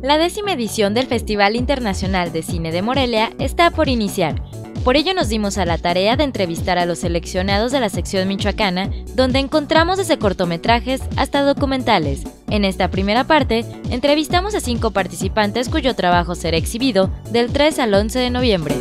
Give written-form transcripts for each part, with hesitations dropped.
La 10ª edición del Festival Internacional de Cine de Morelia está por iniciar. Por ello nos dimos a la tarea de entrevistar a los seleccionados de la sección michoacana, donde encontramos desde cortometrajes hasta documentales. En esta primera parte, entrevistamos a 5 participantes cuyo trabajo será exhibido del 3 al 11 de noviembre.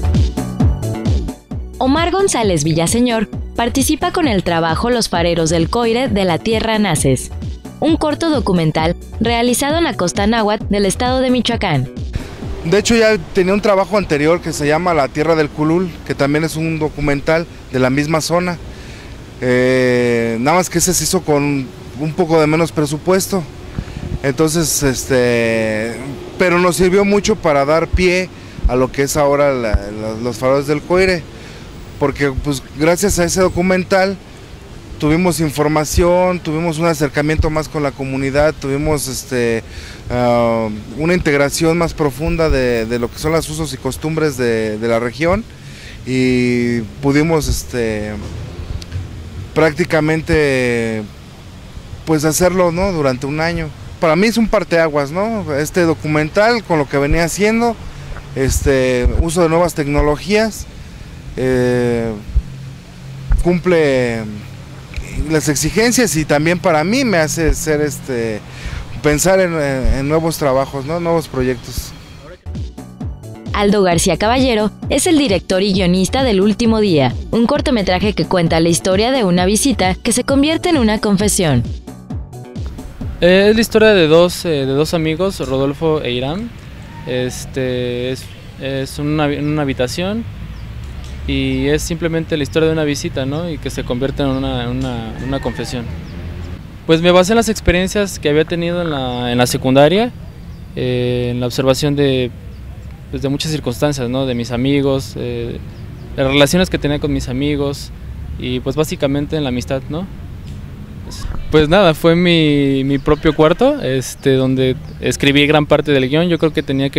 Omar González Villaseñor participa con el trabajo Los Fareros del Coire de la Tierra Naces, un corto documental realizado en la costa náhuatl del estado de Michoacán. De hecho ya tenía un trabajo anterior que se llama La Tierra del Culul, que también es un documental de la misma zona. Nada más que ese se hizo con un poco de menos presupuesto. Entonces, pero nos sirvió mucho para dar pie a lo que es ahora Los Fareros del Coire, porque pues gracias a ese documental tuvimos información, tuvimos un acercamiento más con la comunidad, tuvimos una integración más profunda de lo que son los usos y costumbres de la región, y pudimos prácticamente pues hacerlo, ¿no?, durante un año. Para mí es un parteaguas, ¿no?, este documental con lo que venía haciendo, uso de nuevas tecnologías, cumple las exigencias, y también para mí me hace pensar en nuevos trabajos, ¿no?, nuevos proyectos. Aldo García Caballero es el director y guionista del Último Día, un cortometraje que cuenta la historia de una visita que se convierte en una confesión. Es la historia de dos amigos, Rodolfo e Irán. Es una habitación, y es simplemente la historia de una visita, ¿no?, y que se convierte en una confesión. Pues me basé en las experiencias que había tenido en la secundaria, en la observación de muchas circunstancias, ¿no?, de mis amigos, de las relaciones que tenía con mis amigos, y pues básicamente en la amistad, ¿no? Pues nada, fue mi propio cuarto, donde escribí gran parte del guión. Yo creo que tenía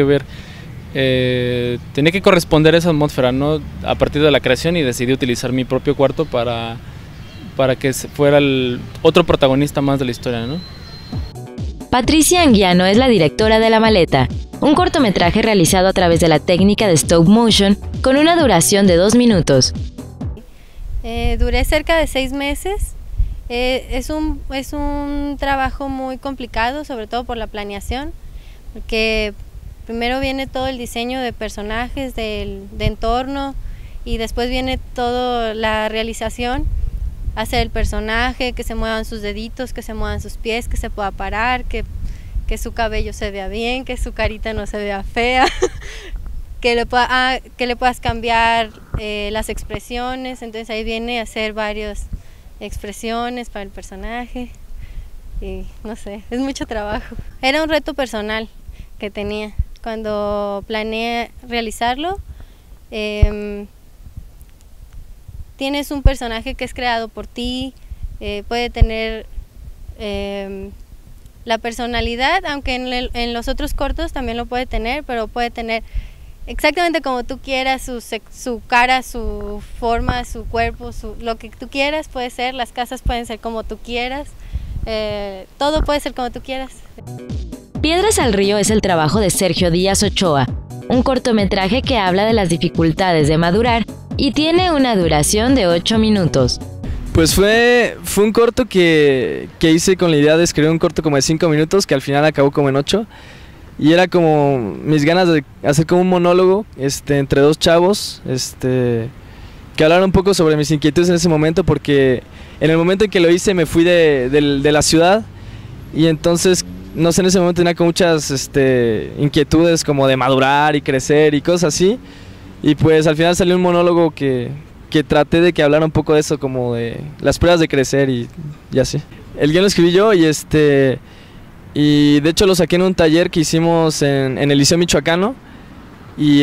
que corresponder a esa atmósfera, ¿no?, a partir de la creación, y decidí utilizar mi propio cuarto para que fuera el otro protagonista más de la historia, ¿no? Patricia Anguiano es la directora de La Maleta, un cortometraje realizado a través de la técnica de stop motion con una duración de 2 minutos. Duré cerca de 6 meses. Es un trabajo muy complicado, sobre todo por la planeación, porque primero viene todo el diseño de personajes, de entorno, y después viene toda la realización, hacer el personaje, que se muevan sus deditos, que se muevan sus pies, que se pueda parar, que su cabello se vea bien, que su carita no se vea fea, que le puedas cambiar las expresiones. Entonces ahí viene a hacer varias expresiones para el personaje, y no sé, es mucho trabajo. Era un reto personal que tenía. Cuando planeé realizarlo, tienes un personaje que es creado por ti, puede tener la personalidad, aunque en los otros cortos también lo puede tener, pero puede tener exactamente como tú quieras, su cara, su forma, su cuerpo, lo que tú quieras puede ser. Las casas pueden ser como tú quieras, todo puede ser como tú quieras. Piedras al Río es el trabajo de Sergio Díaz Ochoa, un cortometraje que habla de las dificultades de madurar y tiene una duración de 8 minutos. Pues fue un corto que hice con la idea de escribir un corto como de 5 minutos, que al final acabó como en 8. Y era como mis ganas de hacer como un monólogo entre 2 chavos, que hablaron un poco sobre mis inquietudes en ese momento, porque en el momento en que lo hice me fui de la ciudad, y entonces, no sé, en ese momento tenía como muchas inquietudes como de madurar y crecer y cosas así, y pues al final salió un monólogo que traté de que hablara un poco de eso, como de las pruebas de crecer y así. El guión lo escribí yo, y de hecho lo saqué en un taller que hicimos en el Liceo Michoacano, y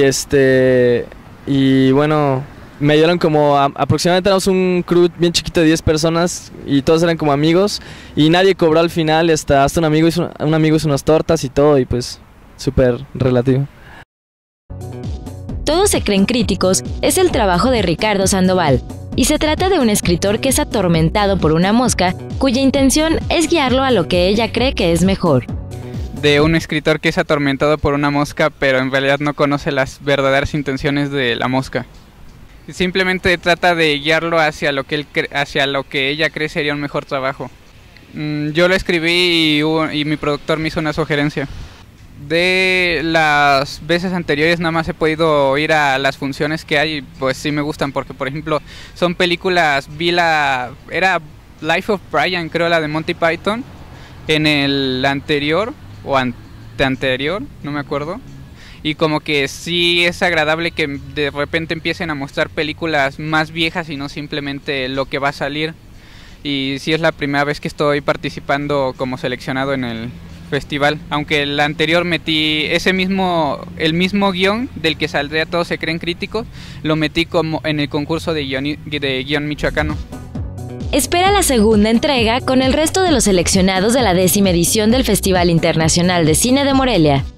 bueno, me ayudaron como aproximadamente, éramos un crew bien chiquito de 10 personas, y todos eran como amigos, y nadie cobró al final, hasta un amigo hizo unas tortas y todo, y pues súper relativo. Todos se creen críticos es el trabajo de Ricardo Sandoval, y se trata de un escritor que es atormentado por una mosca cuya intención es guiarlo a lo que ella cree que es mejor. de un escritor que es atormentado por una mosca, pero en realidad no conoce las verdaderas intenciones de la mosca. Simplemente trata de guiarlo hacia lo que ella cree sería un mejor trabajo. Yo lo escribí y mi productor me hizo una sugerencia. De las veces anteriores nada más he podido ir a las funciones que hay, pues sí me gustan, porque por ejemplo son películas, era Life of Brian, creo, la de Monty Python, en el anterior o anteanterior, no me acuerdo, y como que sí es agradable que de repente empiecen a mostrar películas más viejas y no simplemente lo que va a salir. Y sí es la primera vez que estoy participando como seleccionado en el festival, aunque el anterior metí el mismo guión del que saldría Todos se creen críticos, lo metí como en el concurso de guión michoacano. Espera la segunda entrega con el resto de los seleccionados de la 10ª edición del Festival Internacional de Cine de Morelia.